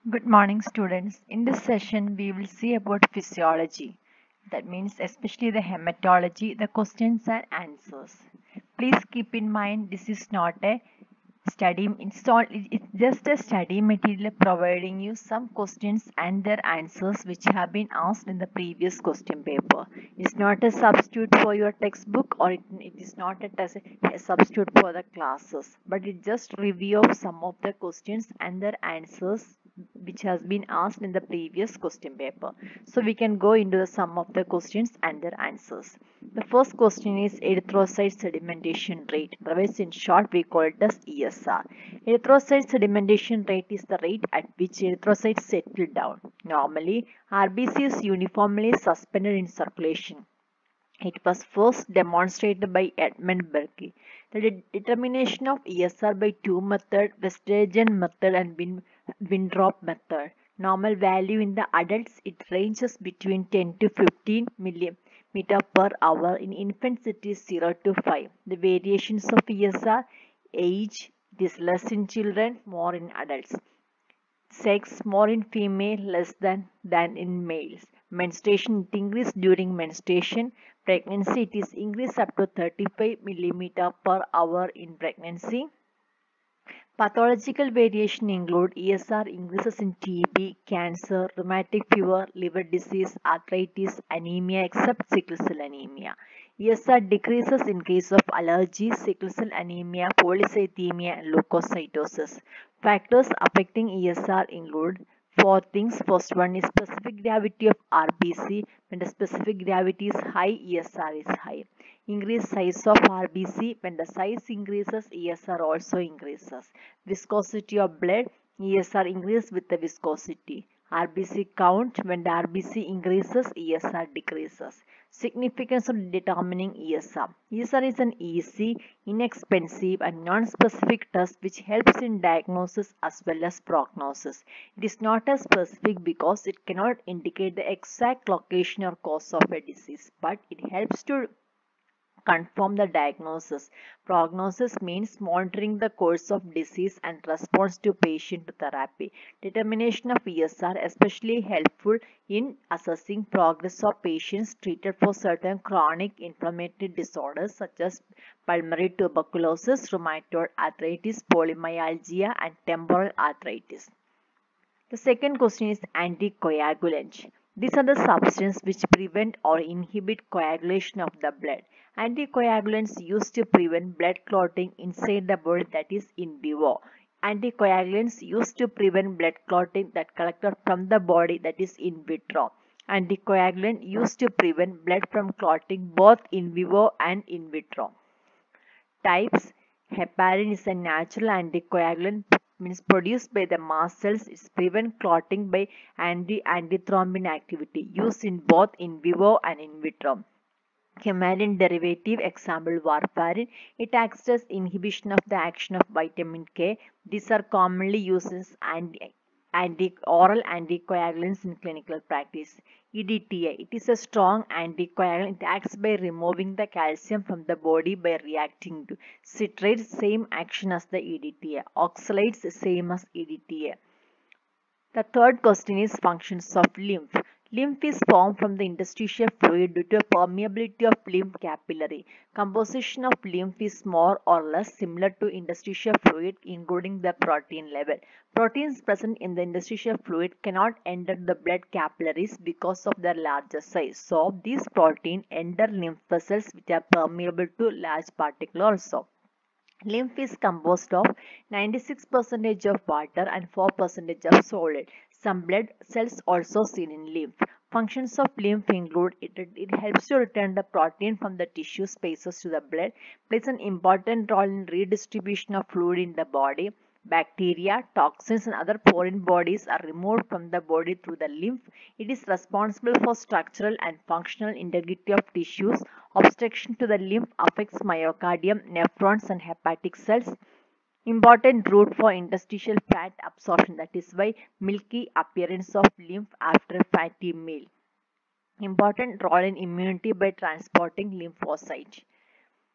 Good morning, students. In this session, we will see about physiology. That means especially the hematology, the questions and answers. Please keep in mind this is not a it's just a study material providing you some questions and their answers which have been asked in the previous question paper. It's not a substitute for your textbook, or it is not a substitute for the classes, but it just review of some of the questions and their answers which has been asked in the previous question paper. So we can go into the sum of the questions and their answers. The first question is erythrocyte sedimentation rate. Otherwise, in short, we call it as ESR. Erythrocyte sedimentation rate is the rate at which erythrocytes settle down. Normally, RBC is uniformly suspended in circulation. It was first demonstrated by Edmund Burke. The determination of ESR by two methods, Western method and Winthrop method. Normal value in the adults, it ranges between 10 to 15 millimeter per hour. In infants, it is 0 to 5. The variations of ESR, age, it is less in children, more in adults. Sex, more in female, less than in males. Menstruation, it increases during menstruation. Pregnancy, it is increased up to 35 millimeter per hour in pregnancy. Pathological variation include ESR increases in TB, cancer, rheumatic fever, liver disease, arthritis, anemia except sickle cell anemia. ESR decreases in case of allergy, sickle cell anemia, polycythemia, and leukocytosis. Factors affecting ESR include four things. First one is specific gravity of RBC. When the specific gravity is high, ESR is high. Increase size of RBC. When the size increases, ESR also increases. Viscosity of blood, ESR increases with the viscosity. RBC count, when the RBC increases, ESR decreases. Significance of determining ESR. ESR is an easy, inexpensive and non-specific test which helps in diagnosis as well as prognosis. It is not as specific because it cannot indicate the exact location or cause of a disease, but it helps to confirm the diagnosis. Prognosis means monitoring the course of disease and response to patient therapy. Determination of ESR especially helpful in assessing progress of patients treated for certain chronic inflammatory disorders such as pulmonary tuberculosis, rheumatoid arthritis, polymyalgia, and temporal arthritis. The second question is anticoagulant. These are the substances which prevent or inhibit coagulation of the blood. Anticoagulants used to prevent blood clotting inside the body, that is in vivo. Anticoagulants used to prevent blood clotting that collected from the body, that is in vitro. Anticoagulant used to prevent blood from clotting both in vivo and in vitro. Types. Heparin is a natural anticoagulant means produced by the mast cells. It prevents clotting by antithrombin activity used in both in vivo and in vitro. Heparin derivative, example warfarin, it acts as inhibition of the action of vitamin K. These are commonly used as oral anticoagulants in clinical practice. EDTA, it is a strong anticoagulant. It acts by removing the calcium from the body by reacting to citrates, same action as the EDTA. Oxalates, same as EDTA. The third question is functions of lymph. Lymph is formed from the interstitial fluid due to permeability of lymph capillary. Composition of lymph is more or less similar to interstitial fluid, including the protein level. Proteins present in the interstitial fluid cannot enter the blood capillaries because of their larger size. So these proteins enter lymph vessels which are permeable to large particles also. Lymph is composed of 96% of water and 4% of solid. Some blood cells also seen in lymph. Functions of lymph include it helps to return the protein from the tissue spaces to the blood, plays an important role in redistribution of fluid in the body. Bacteria, toxins and other foreign bodies are removed from the body through the lymph. It is responsible for structural and functional integrity of tissues. Obstruction to the lymph affects myocardium, nephrons and hepatic cells. Important route for interstitial fat absorption, that is why milky appearance of lymph after fatty meal. Important role in immunity by transporting lymphocytes.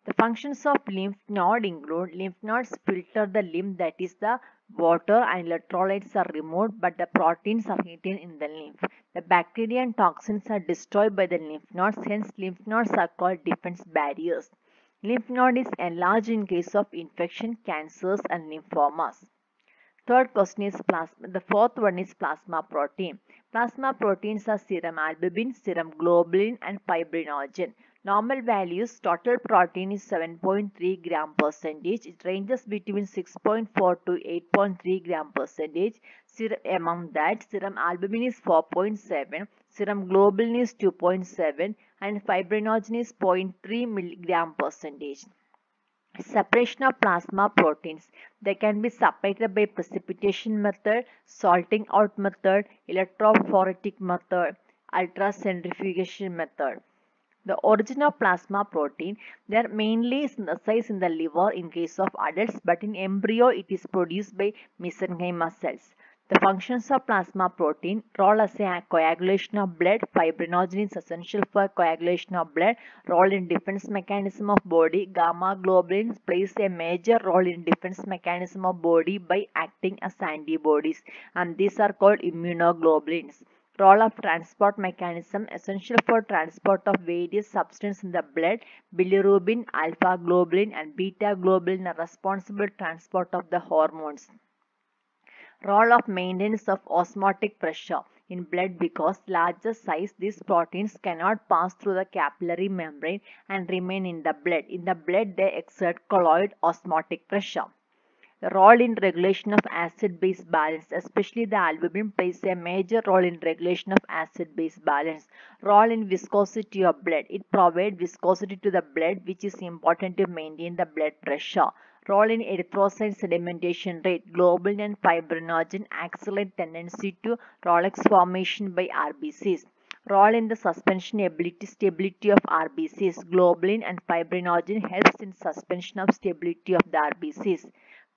The functions of lymph node include lymph nodes filter the lymph, that is the water and electrolytes are removed but the proteins are hidden in the lymph. The bacteria and toxins are destroyed by the lymph nodes, hence lymph nodes are called defense barriers. Lymph node is enlarged in case of infection, cancers and lymphomas. Third question is plasma. The fourth one is plasma protein. Plasma proteins are serum albumin, serum globulin and fibrinogen. Normal values, total protein is 7.3 gram percentage. It ranges between 6.4 to 8.3 gram percentage. Among that, serum albumin is 4.7, serum globulin is 2.7 and fibrinogen is 0.3 milligram percentage. Separation of plasma proteins. They can be separated by precipitation method, salting out method, electrophoretic method, ultracentrifugation method. The origin of plasma protein, they are mainly synthesized in the liver in case of adults, but in embryo it is produced by mesenchymal cells. The functions of plasma protein: role as a coagulation of blood, fibrinogen is essential for coagulation of blood, role in defense mechanism of body, gamma globulin plays a major role in defense mechanism of body by acting as antibodies, and these are called immunoglobulins. Role of transport mechanism, essential for transport of various substances in the blood. Bilirubin, alpha globulin and beta globulin are responsible for transport of the hormones. Role of maintenance of osmotic pressure in blood, because larger size these proteins cannot pass through the capillary membrane and remain in the blood. In the blood they exert colloid osmotic pressure. The role in regulation of acid-base balance, especially the albumin plays a major role in regulation of acid-base balance. Role in viscosity of blood. It provides viscosity to the blood, which is important to maintain the blood pressure. Role in erythrocyte sedimentation rate. Globulin and fibrinogen accelerate tendency to Rolex formation by RBCs. Role in the suspension stability of RBCs. Globulin and fibrinogen helps in suspension of stability of the RBCs.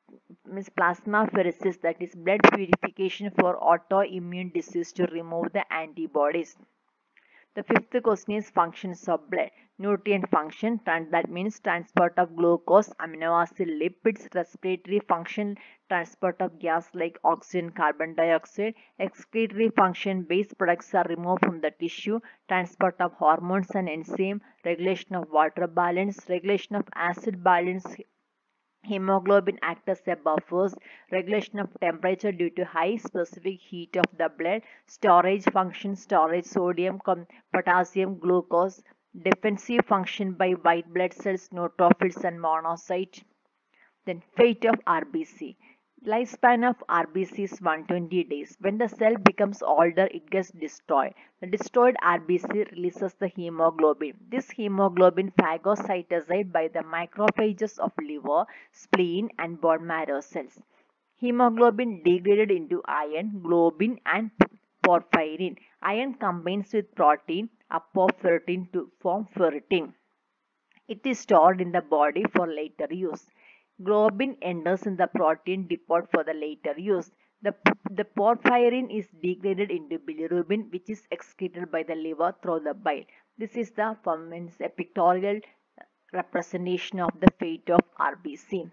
Plasmapheresis, that is blood purification for autoimmune disease to remove the antibodies. The fifth question is functions of blood. Nutrient function, that means transport of glucose, amino acid, lipids. Respiratory function, transport of gas like oxygen, carbon dioxide. Excretory function, waste products are removed from the tissue. Transport of hormones and enzyme. Regulation of water balance, regulation of acid balance. Hemoglobin acts as a buffers, regulation of temperature due to high specific heat of the blood, storage function, storage sodium, potassium, glucose, defensive function by white blood cells, neutrophils and monocytes. Then fate of RBC. Lifespan of RBC is 120 days. When the cell becomes older, it gets destroyed. The destroyed RBC releases the hemoglobin. This hemoglobin phagocytosed by the macrophages of liver, spleen and bone marrow cells. Hemoglobin degraded into iron, globin and porphyrin. Iron combines with protein, apoferritin to form ferritin. It is stored in the body for later use. Globin enters in the protein depot for the later use. The porphyrin is degraded into bilirubin, which is excreted by the liver through the bile. This is the a pictorial representation of the fate of RBC.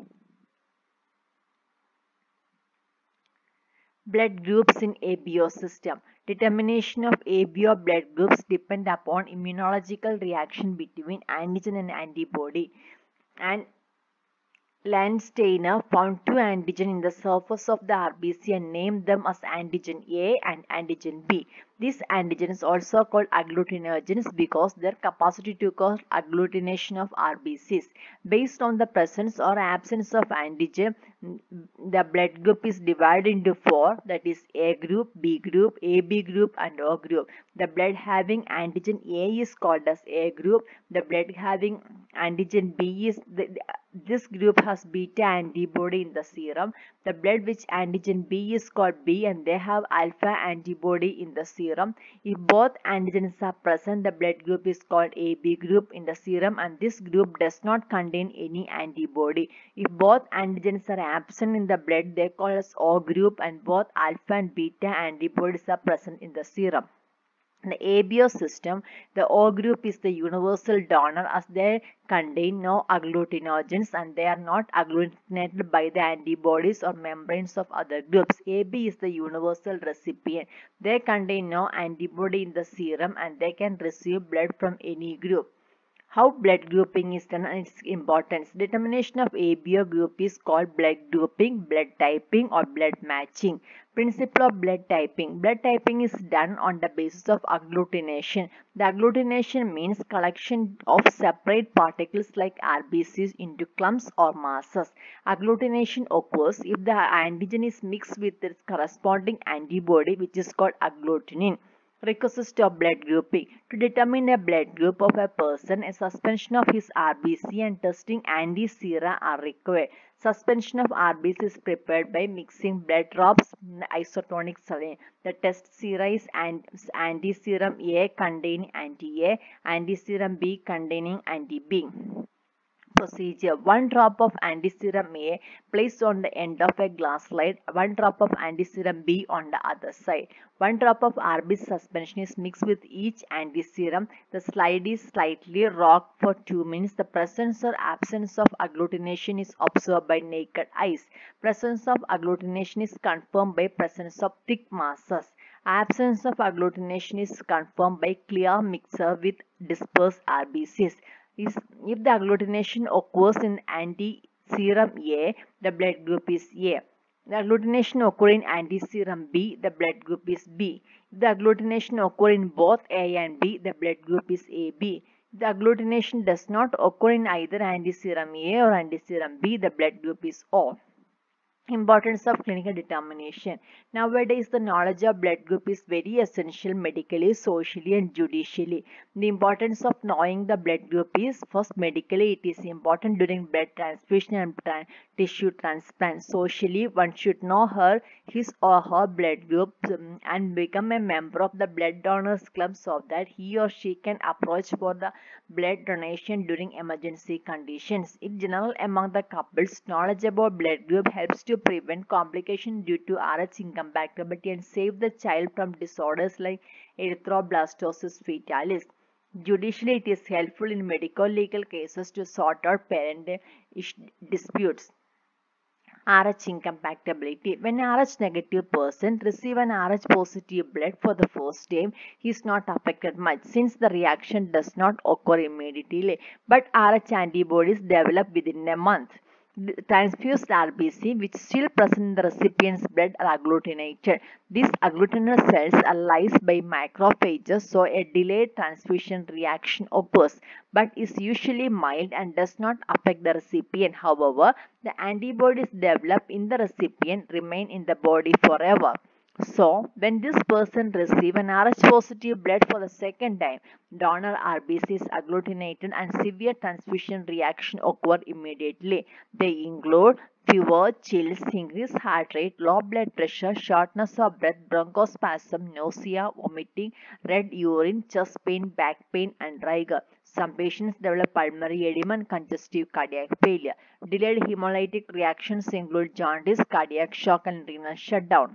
Blood groups in ABO system. Determination of ABO blood groups depend upon immunological reaction between antigen and antibody. And Landsteiner found two antigens in the surface of the RBC and named them as antigen A and antigen B. These antigens also called agglutinogens because their capacity to cause agglutination of RBCs. Based on the presence or absence of antigen, the blood group is divided into four, that is A group, B group, AB group and O group. The blood having antigen A is called as A group. The blood having antigen B is this group has beta antibody in the serum. The blood which antigen B is called B and they have alpha antibody in the serum. If both antigens are present, the blood group is called AB group in the serum and this group does not contain any antibody. If both antigens are absent in the blood, they call as O group and both alpha and beta antibodies are present in the serum. In the ABO system, the O group is the universal donor as they contain no agglutinogens and they are not agglutinated by the antibodies or membranes of other groups. AB is the universal recipient. They contain no antibody in the serum and they can receive blood from any group. How blood grouping is done and its importance. Determination of ABO group is called blood grouping, blood typing or blood matching. Principle of blood typing. Blood typing is done on the basis of agglutination. The agglutination means collection of separate particles like RBCs into clumps or masses. Agglutination occurs if the antigen is mixed with its corresponding antibody, which is called agglutinin. Requisite of blood grouping. To determine a blood group of a person, a suspension of his RBC and testing anti-sera are required. Suspension of RBC is prepared by mixing blood drops in isotonic saline. The test sera is anti-serum A containing anti-A, anti-serum B containing anti-B. Procedure. 1 drop of antiserum A placed on the end of a glass slide, 1 drop of antiserum B on the other side. 1 drop of RBC suspension is mixed with each antiserum. The slide is slightly rocked for 2 minutes. The presence or absence of agglutination is observed by naked eyes. Presence of agglutination is confirmed by presence of thick masses. Absence of agglutination is confirmed by clear mixture with dispersed RBCs. If the agglutination occurs in anti-serum A, the blood group is A. The agglutination occurs in anti-serum B, the blood group is B. If the agglutination occurs in both A and B, the blood group is AB. If the agglutination does not occur in either anti-serum A or anti-serum B, the blood group is O. Importance of clinical determination. Nowadays, the knowledge of blood group is very essential medically, socially and judicially. The importance of knowing the blood group is, first, medically it is important during blood transfusion and tissue transplant. Socially, one should know his or her blood group and become a member of the blood donors club so that he or she can approach for the blood donation during emergency conditions. In general, among the couples, knowledge about blood group helps to prevent complications due to Rh incompatibility and save the child from disorders like erythroblastosis fetalis. Judicially, it is helpful in medico-legal cases to sort out parental disputes. Rh incompatibility. When Rh negative person receive an Rh positive blood for the first time, he is not affected much since the reaction does not occur immediately, but Rh antibodies develop within a month. The transfused RBC, which still present in the recipient's blood, are agglutinated. These agglutinated cells are lysed by macrophages, so a delayed transfusion reaction occurs, but is usually mild and does not affect the recipient. However, the antibodies developed in the recipient remain in the body forever. So, when this person receives an Rh positive blood for the second time, donor RBC is agglutinated and severe transfusion reaction occur immediately. They include fever, chills, increased heart rate, low blood pressure, shortness of breath, bronchospasm, nausea, vomiting, red urine, chest pain, back pain, and rigor. Some patients develop pulmonary edema and congestive cardiac failure. Delayed hemolytic reactions include jaundice, cardiac shock, and renal shutdown.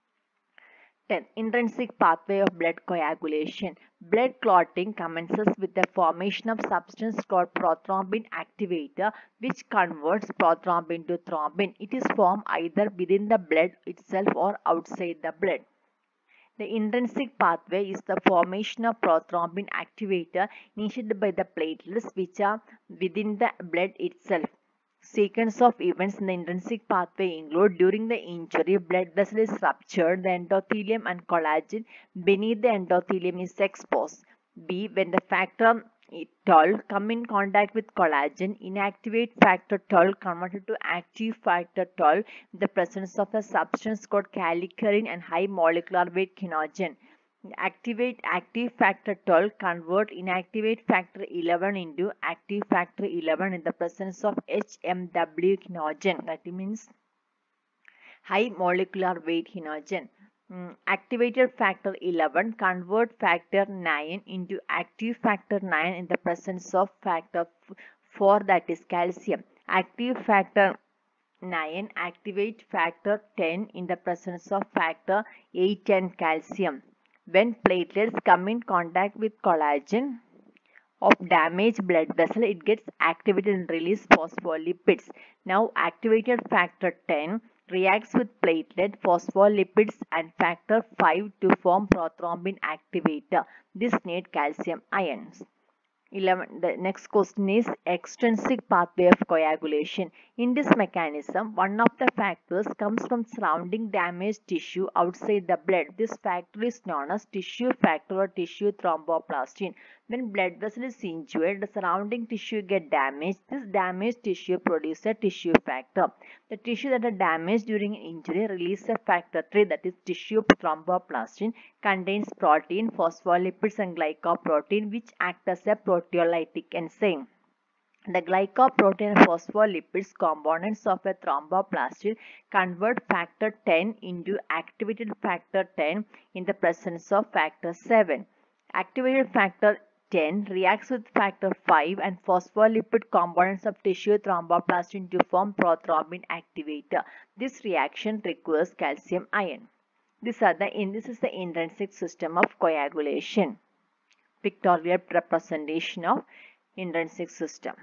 10. Intrinsic pathway of blood coagulation. Blood clotting commences with the formation of substance called prothrombin activator, which converts prothrombin to thrombin. It is formed either within the blood itself or outside the blood. The intrinsic pathway is the formation of prothrombin activator initiated by the platelets which are within the blood itself. Sequence of events in the intrinsic pathway include during the injury, blood vessel is ruptured, the endothelium and collagen beneath the endothelium is exposed. B. When the factor 12 come in contact with collagen, inactivate factor 12 converted to active factor 12 in the presence of a substance called kallikrein and high molecular weight kinogen. Activate active factor 12 convert inactivate factor 11 into active factor 11 in the presence of HMW kinogen, that means high molecular weight kinogen. Activated factor 11 convert factor 9 into active factor 9 in the presence of factor 4, that is calcium. Active factor 9 activate factor 10 in the presence of factor 8 and calcium. When platelets come in contact with collagen of damaged blood vessel, it gets activated and release phospholipids. Now activated factor 10 reacts with platelet, phospholipids and factor 5 to form prothrombin activator. This need calcium ions. 11. The next question is extrinsic pathway of coagulation. In this mechanism, one of the factors comes from surrounding damaged tissue outside the blood. This factor is known as tissue factor or tissue thromboplastin. When blood vessel is injured, the surrounding tissue get damaged. This damaged tissue produces a tissue factor. The tissue that are damaged during an injury release a factor 3, that is tissue thromboplastin, contains protein, phospholipids and glycoprotein which act as a proteolytic enzyme. The glycoprotein and phospholipids components of a thromboplastin convert factor 10 into activated factor 10 in the presence of factor 7. Activated factor 10 reacts with factor 5 and phospholipid components of tissue thromboplastin to form prothrombin activator. This reaction requires calcium ion. This is the intrinsic system of coagulation. Pictorial representation of intrinsic system.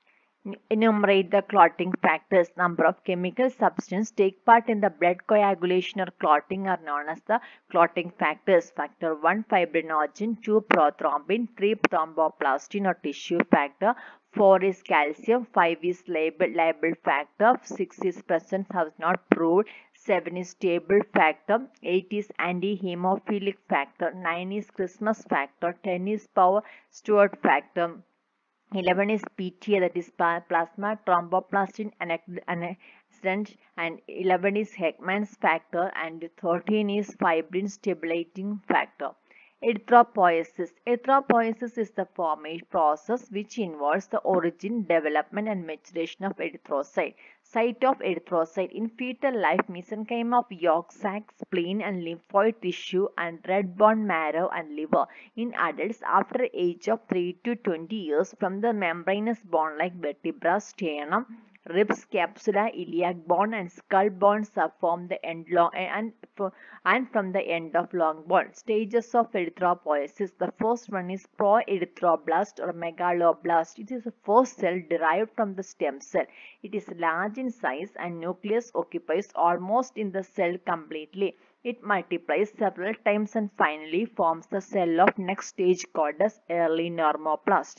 Enumerate the clotting factors. Number of chemical substances take part in the blood coagulation or clotting are known as the clotting factors. Factor 1 fibrinogen, 2 prothrombin, 3 thromboplastin or tissue factor, 4 is calcium, 5 is labeled factor, 6 is presence has not proved, 7 is stable factor, 8 is anti-hemophilic factor, 9 is Christmas factor, 10 is power Stewart factor, 11 is PTA, that is plasma thromboplastin antioxidant, and 11 is Heckman's factor, and 13 is fibrin stimulating factor. Erythropoiesis. Erythropoiesis is the formation process which involves the origin, development and maturation of erythrocyte. Site of erythrocyte. In fetal life, mesenchyme of yolk sac, spleen and lymphoid tissue and red bone marrow and liver. In adults, after age of 3 to 20 years, from the membranous bone-like vertebra, sternum, ribs, capsula, iliac bone and skull bones are formed the end long and from the end of long bone. Stages of erythropoiesis. The first one is proerythroblast or megaloblast. It is the first cell derived from the stem cell. It is large in size and nucleus occupies almost in the cell completely. It multiplies several times and finally forms the cell of next stage called as early normoplast.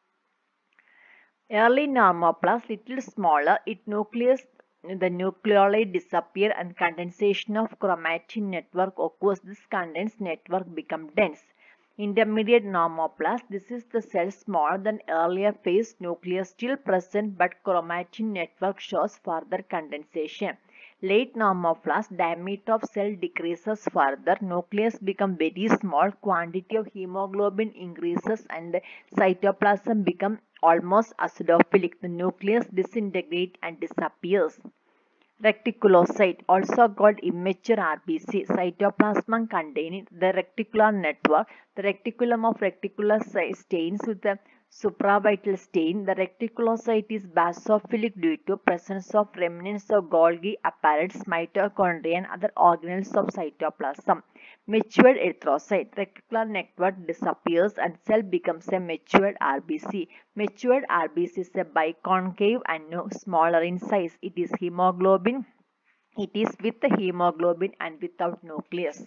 Early normoplast, little smaller, the nucleoli disappear and condensation of chromatin network occurs. This condensed network becomes dense. Intermediate normoplast, this is the cell smaller than earlier phase, nucleus still present but chromatin network shows further condensation. Late normoplast, diameter of cell decreases further, nucleus becomes very small, quantity of hemoglobin increases and the cytoplasm becomes almost acidophilic. The nucleus disintegrates and disappears. Reticulocyte, also called immature RBC, cytoplasm containing the reticular network. The reticulum of reticular stains with the supravital stain. The reticulocyte is basophilic due to presence of remnants of Golgi apparatus, mitochondria and other organelles of cytoplasm. Matured erythrocyte, reticular network disappears and cell becomes a matured RBC. Matured RBC is a biconcave and smaller in size. It is hemoglobin. It is with the hemoglobin and without nucleus.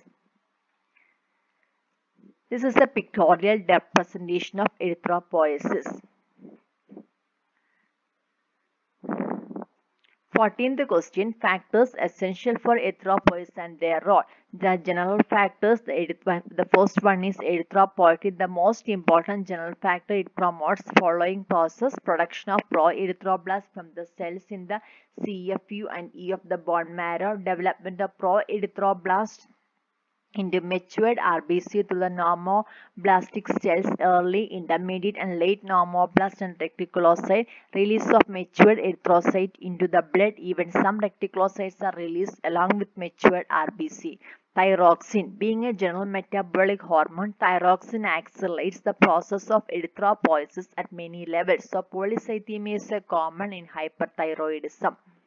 This is a pictorial representation of erythropoiesis. 14th question, factors essential for erythropoiesis and their role. The general factors, the first one is erythropoiesis. The most important general factor, it promotes following process: production of proerythroblasts from the cells in the CFU and E of the bone marrow, development of proerythroblasts into matured RBC to the normoblastic cells, early, intermediate and late normoblast and reticulocyte, release of matured erythrocyte into the blood. Even some reticulocytes are released along with matured RBC. Thyroxine, being a general metabolic hormone, thyroxine accelerates the process of erythropoiesis at many levels. So polycythemia is common in hyperthyroidism.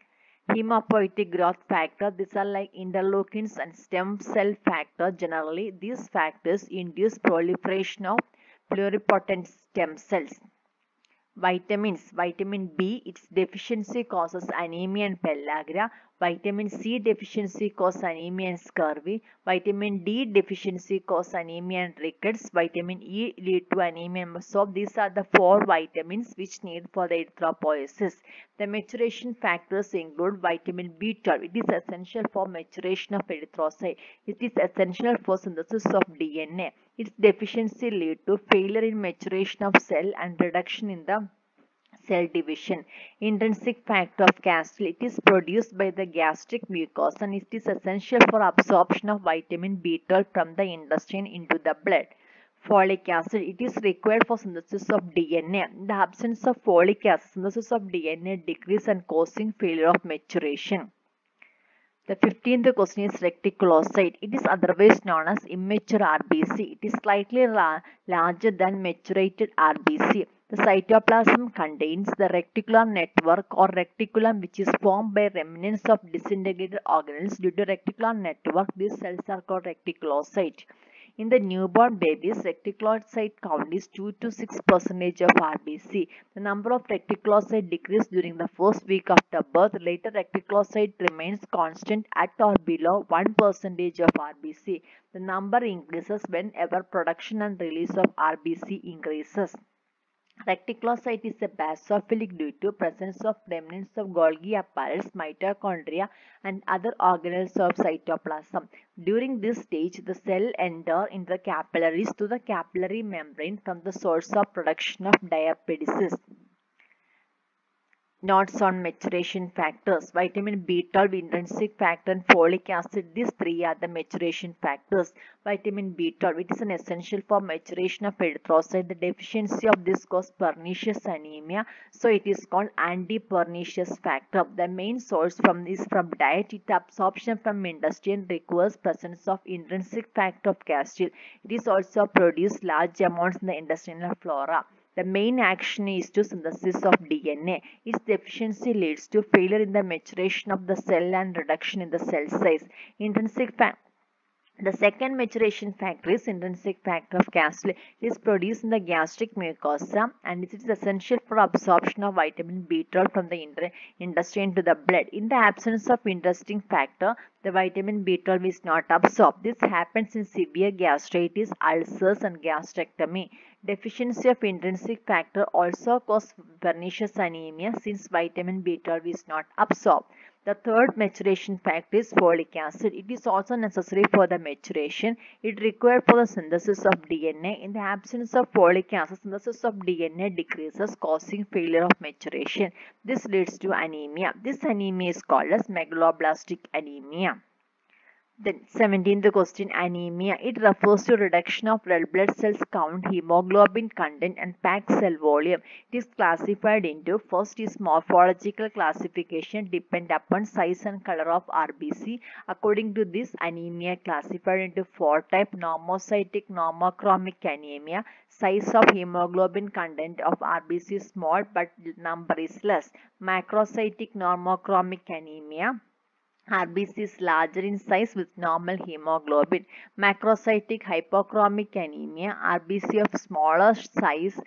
Hematopoietic growth factor, these are like interleukins and stem cell factor. Generally, these factors induce proliferation of pluripotent stem cells. Vitamins. Vitamin B, its deficiency causes anemia and pellagra. Vitamin C deficiency causes anemia and scurvy. Vitamin D deficiency causes anemia and rickets. Vitamin E lead to anemia. So these are the 4 vitamins which need for the erythropoiesis. The maturation factors include vitamin B12. It is essential for maturation of erythrocyte. It is essential for synthesis of DNA. Its deficiency lead to failure in maturation of cell and reduction in the cell division. Intrinsic factor of Castile. It is produced by the gastric mucosa and it is essential for absorption of vitamin B12 from the intestine into the blood. Folic acid. It is required for synthesis of DNA. In the absence of folic acid, synthesis of DNA decreases and causing failure of maturation. The 15th question is reticulocyte. It is otherwise known as immature RBC. It is slightly larger than maturated RBC. The cytoplasm contains the reticular network or reticulum which is formed by remnants of disintegrated organelles. Due to reticular network, these cells are called reticulocyte. In the newborn babies, reticulocyte count is 2 to 6% of RBC. The number of reticulocytes decreases during the first week after birth. Later, reticulocyte remains constant at or below 1% of RBC. The number increases whenever production and release of RBC increases. Reticulocyte is a basophilic due to presence of remnants of Golgi apparatus, mitochondria, and other organelles of cytoplasm. During this stage, the cell enters into the capillaries to the capillary membrane from the source of production of diapedesis. Notes on maturation factors. Vitamin B12, intrinsic factor, and folic acid. These 3 are the maturation factors. Vitamin B12, it is an essential for maturation of erythrocyte. The deficiency of this causes pernicious anemia. So it is called anti-pernicious factor. The main source is from diet. Its absorption from intestine requires presence of intrinsic factor of Castile. It is also produced large amounts in the intestinal flora. The main action is to synthesis of DNA. Its deficiency leads to failure in the maturation of the cell and reduction in the cell size. Intrinsic factor. The second maturation factor is intrinsic factor of Castile. It is produced in the gastric mucosa and it is essential for absorption of vitamin B12 from the intestine to the blood. In the absence of intrinsic factor, the vitamin B12 is not absorbed. This happens in severe gastritis, ulcers, and gastrectomy. Deficiency of intrinsic factor also causes pernicious anemia since vitamin B12 is not absorbed. The third maturation factor is folic acid. It is also necessary for the maturation. It required for the synthesis of DNA. In the absence of folic acid, synthesis of DNA decreases, causing failure of maturation. This leads to anemia. This anemia is called as megaloblastic anemia. The 17th question, anemia. It refers to reduction of red blood cells count, hemoglobin content, and packed cell volume. It is classified into, first is morphological classification depend upon size and color of RBC. According to this, anemia classified into 4 types: normocytic, normochromic anemia. Size of hemoglobin content of RBC is small but number is less. Macrocytic normochromic anemia. RBC is larger in size with normal hemoglobin. Macrocytic hypochromic anemia, RBC of smaller size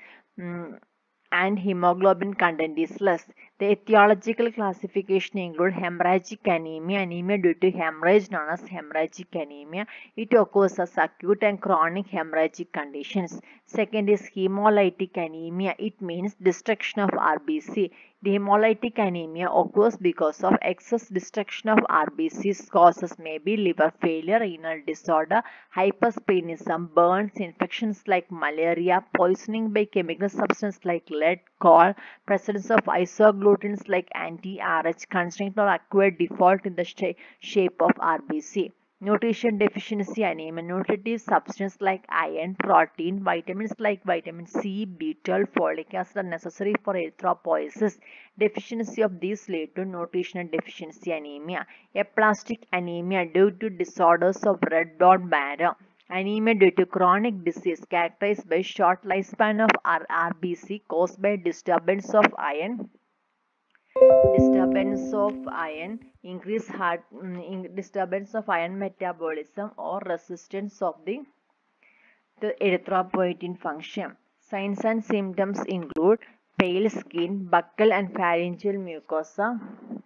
and hemoglobin content is less. The etiological classification include hemorrhagic anemia, anemia due to hemorrhage known as hemorrhagic anemia. It occurs as acute and chronic hemorrhagic conditions. Second is hemolytic anemia. It means destruction of RBC. The hemolytic anemia occurs because of excess destruction of RBCs. Causes may be liver failure, renal disorder, hypersplenism, burns, infections like malaria, poisoning by chemical substance like lead, coal, presence of isoglutins like anti-RH, congenital or acquired default in the shape of RBC. Nutrition deficiency anemia. Nutritive substances like iron, protein, vitamins like vitamin C, B12, folic acid are necessary for erythropoiesis. Deficiency of these lead to nutritional deficiency anemia. Aplastic anemia due to disorders of red blood marrow. Anemia due to chronic disease characterized by short lifespan of RBC caused by disturbance of iron Disturbance of iron, disturbance of iron metabolism or resistance of the erythropoietin function. Signs and symptoms include pale skin, buccal and pharyngeal mucosa,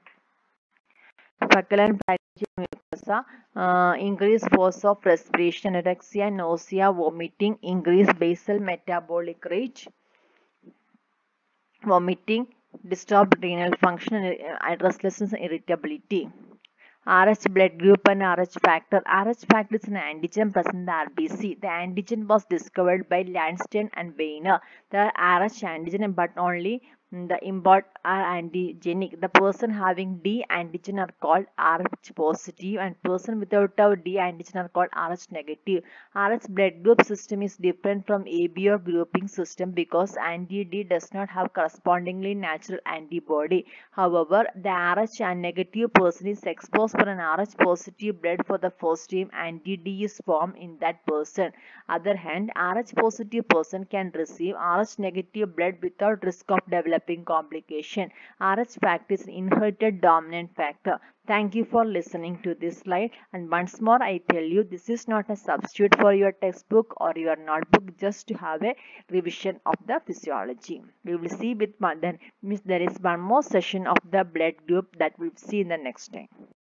increased force of respiration, anorexia, nausea, vomiting, increased basal metabolic rate, vomiting, disturbed renal function, and restlessness and irritability. Rh blood group and Rh factor. Rh factor is an antigen present in the RBC. The antigen was discovered by Lanston and Weiner. The Rh antigen, but only the import are antigenic. The person having D antigen are called Rh positive, and person without a D antigen are called Rh negative. Rh blood group system is different from ABO grouping system because anti-D does not have correspondingly natural antibody. However, the Rh negative person is exposed for an Rh positive blood for the first time, anti-D is formed in that person. Other hand, Rh positive person can receive Rh negative blood without risk of developing complication. Rh factor is an inherited dominant factor. Thank you for listening to this slide, and once more I tell you, this is not a substitute for your textbook or your notebook, just to have a revision of the physiology. We will see with then there is one more session of the blood group that we will see in the next time.